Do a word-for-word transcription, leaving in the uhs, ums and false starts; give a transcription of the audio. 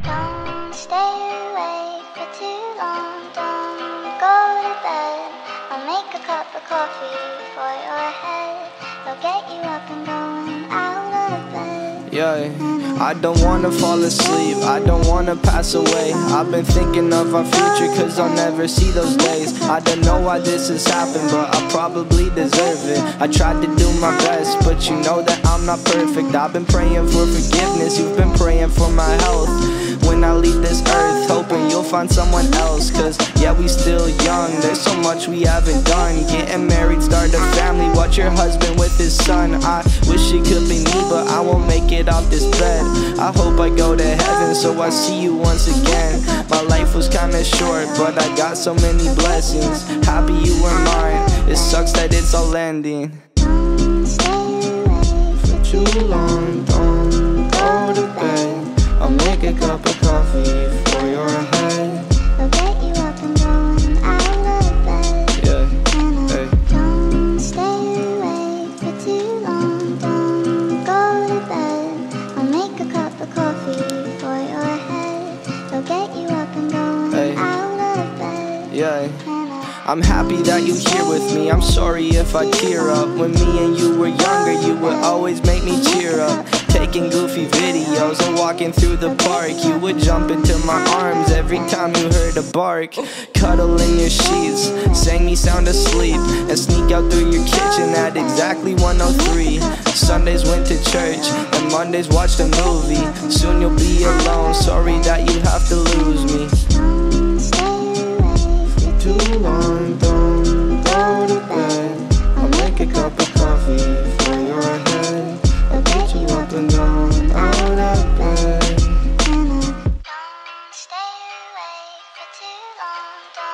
Don't stay awake for too long. Don't go to bed. I'll make a cup of coffee for your head. I'll get you up and going out of bed. Yeah, I don't wanna fall asleep, I don't wanna pass away. I've been thinking of our future cause I'll never see those days. I don't know why this has happened, but I probably deserve it. I tried to do my best, but you know that I'm not perfect. I've been praying for forgiveness, you've been praying for my health. When I leave this earth, hoping you'll find someone else. Cause yeah, we still young, there's so much we haven't done. Getting married, start a family, watch your husband with his son. I wish it could be me, but I won't make it off this bed. I hope I go to heaven so I see you once again. My life was kinda short, but I got so many blessings. Happy you were mine, it sucks that it's all ending. Don't stay awake For too long, don't go to bed. I'll make a cup of coffee for your head. I'll get you up and going out of bed. Yeah, And I hey. don't stay awake for too long. Don't go to bed. I'll make a cup of coffee for your head. I'll get you up and going Hey. out of bed. Yeah. And I I'm happy that you're here with me, I'm sorry if I tear up. When me and you were younger, you would always make me cheer up. Taking goofy videos and walking through the park, you would jump into my arms every time you heard a bark. Cuddle in your sheets, sang me sound asleep, and sneak out through your kitchen at exactly one oh three. Sundays went to church, and Mondays watched a movie. Soon you'll be alone, sorry that you have to lose me. don't stay awake for Too long, don't go to bed. I'll make a cup of coffee for your head. I'll get you up and down out of bed. And I don't stay awake for too long.